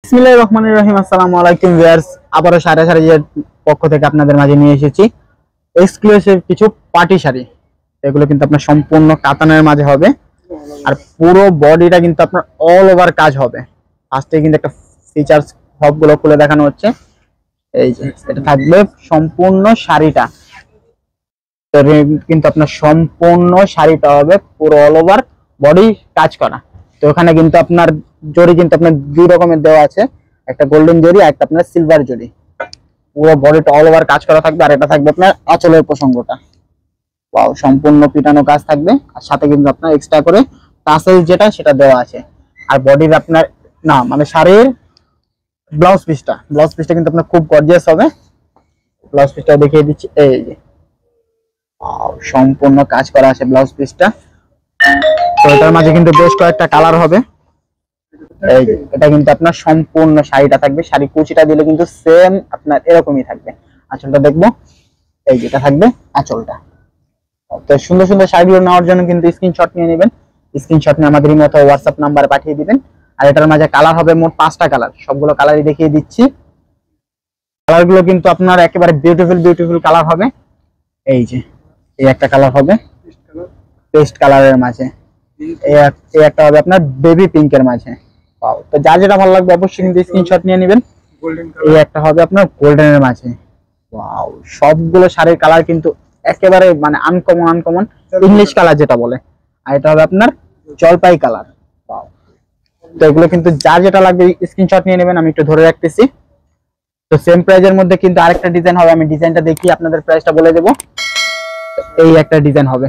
বিসমিল্লাহির রহমানির রহিম। আসসালামু আলাইকুম ভিউয়ার্স, আবারো সারা শাড়ির পক্ষ থেকে আপনাদের মাঝে নিয়ে এসেছি এক্সক্লুসিভ কিছু পার্টি শাড়ি। এগুলো কিন্তু আপনার সম্পূর্ণ কাতানের মাঝে হবে, আর পুরো বডিটা কিন্তু আপনার অল ওভার কাজ হবে। ফার্স্টে কিন্তু একটা ফিচারস সবগুলো খুলে দেখানো হচ্ছে। এই যে এটা থাকবে সম্পূর্ণ শাড়িটা, কিন্তু আপনার সম্পূর্ণ শাড়িটা হবে পুরো অল ওভার বডি কাজ করা। তো ওখানে কিন্তু আপনার জরি কিন্তু আপনার দুই রকমের দেওয়া আছে, একটা গোল্ডেন জরি আর একটা আপনার সিলভার জরি। পুরো বডিটা অল ওভার কাজ করা থাকবে। আর এটা থাকবে আপনার আঁচলের প্রসঙ্গটা, ওয়াও, সম্পূর্ণ পিটানো কাজ থাকবে। আর সাথে কিন্তু আপনার এক্সট্রা করে টাসেল যেটা সেটা দেওয়া আছে। আর বডির আপনার না মানে শাড়ির ব্লাউজ পিসটা কিন্তু আপনার খুব গর্জিয়াস হবে। ব্লাউজ পিসটা দেখিয়ে দিচ্ছি, এই যে সম্পূর্ণ কাজ করা আছে ব্লাউজ পিসটা। তো এটার মাঝে কিন্তু বেশ কয়েকটা কালার হবে। এই যে এটা কিন্তু আপনার সম্পূর্ণ শাড়িটা থাকবে, শাড়ি কুচিটা দিলে কিন্তু সেম আপনার এরকমই থাকবে। আঁচলটা দেখবো, এই যেটা থাকবে আঁচলটা। তো সুন্দর সুন্দর শাড়িগুলো নেওয়ার জন্য কিন্তু স্ক্রিনশট নিয়ে নেবেন। স্ক্রিনশট নিয়ে আমাদের মতো হোয়াটসঅ্যাপ নাম্বারে পাঠিয়ে দিবেন। আর এটার মাঝে কালার হবে মোট 5টা কালার, সবগুলো কালারই দেখিয়ে দিচ্ছি। কালারগুলো কিন্তু আপনার একেবারে বিউটিফুল কালার হবে। এই যে এই একটা কালার হবে পেস্ট কালারের মাঝে, এই একটা হবে আপনার বেবি পিঙ্কের মাঝে। ওয়াও, তো যার যেটা ভালো লাগবে অবশ্যই কিন্তু স্ক্রিনশট নিয়ে নেবেন। এই একটা হবে আপনার গোল্ডেনের মাঝে। ওয়াও, সবগুলো শাড়ির কালার কিন্তু একেবারে মানে আনকমন ইংলিশ কালার যেটা বলে। আর এটা হবে আপনার জলপাই কালার। ওয়াও, তো এগুলো কিন্তু যার যেটা লাগবে স্ক্রিনশট নিয়ে নেবেন। আমি একটু ধরে রাখতেছি। তো সেম প্রাইজের মধ্যে কিন্তু আরেকটা ডিজাইন হবে, আমি ডিজাইনটা দেখিয়ে আপনাদের প্রাইসটা বলে দেবো। এই একটা ডিজাইন হবে,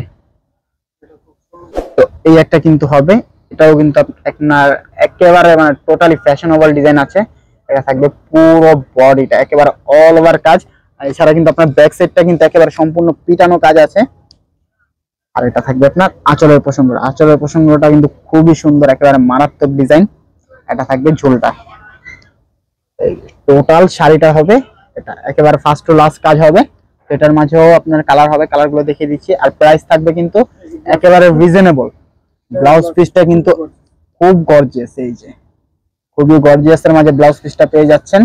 তো এই একটা কিন্তু হবে, এটাও কিন্তু আপনার একেবারে মানে টোটালি ফ্যাশনেবল ডিজাইন আছে। এটা থাকবে পুরো বডিটা একেবারে অল ওভার কাজ। আর এছাড়া কিন্তু আপনার ব্যাক সাইডটা কিন্তু একেবারে সম্পূর্ণ পিটানো কাজ আছে। আর এটা থাকবে আপনার আঁচলের প্রসঙ্গটা কিন্তু খুবই সুন্দর, একেবারে মারাত্মক ডিজাইন। এটা থাকবে ঝোলটা। এই টোটাল শাড়িটা হবে এটা একেবারে ফার্স্ট টু লাস্ট কাজ হবে। এটার মাঝেও আপনার কালার হবে, কালারগুলো দেখিয়ে দিচ্ছি। আর প্রাইস থাকবে কিন্তু একেবারে রিজনেবল। ব্লাউজ পিসটা কিন্তু খুব গর্জিয়াস, এই যে খুবই গর্জিয়াসের মাঝে ব্লাউজ পিসটা পেয়ে যাচ্ছেন।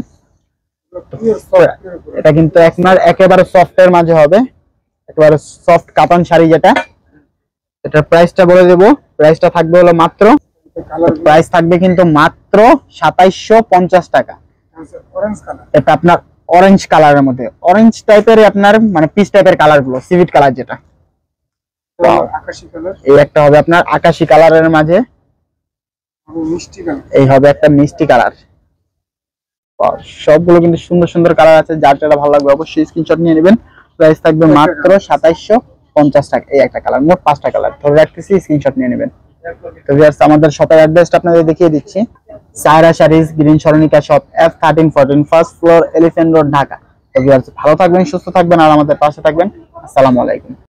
এটা কিন্তু একেবারে সফটের মাঝে হবে, একেবারে সফট কাতান শাড়ি যেটা। এটার প্রাইসটা বলে দেবো। প্রাইসটা থাকবে হলো মাত্র, প্রাইস থাকবে কিন্তু মাত্র 2750 টাকা। এটা আপনার অরেঞ্জ কালারের মধ্যে, অরেঞ্জ টাইপের আপনার মানে পিচ টাইপের কালার গুলো, সিভিট কালার যেটা। এই একটা হবে আপনার আকাশি কালারের মাঝে, এই হবে একটা মিষ্টি কালার। সবগুলো কিন্তু সুন্দর কালার আছে, যার যেটা ভালো লাগবে অবশ্যই স্ক্রিনশট নিয়ে নেবেন। প্রাইস থাকবে মাত্র 2750 টাকা। এই একটা কালার, মোট 5টা কালার ধরে রাখতেছি, স্ক্রিনশট নিয়ে নেবেন। তো ভিউয়ার্স, আমাদের শপের অ্যাড্রেসটা আপনাদের দেখিয়ে দিচ্ছি। সায়রা শাড়িজ, গ্রিন সরণিকা shop, F1314, first floor, Elephant Road, Dhaka. তো ভিউয়ার্স, ভালো থাকবেন, সুস্থ থাকবেন, আর আমাদের পাশে থাকবেন। আসসালামু আলাইকুম।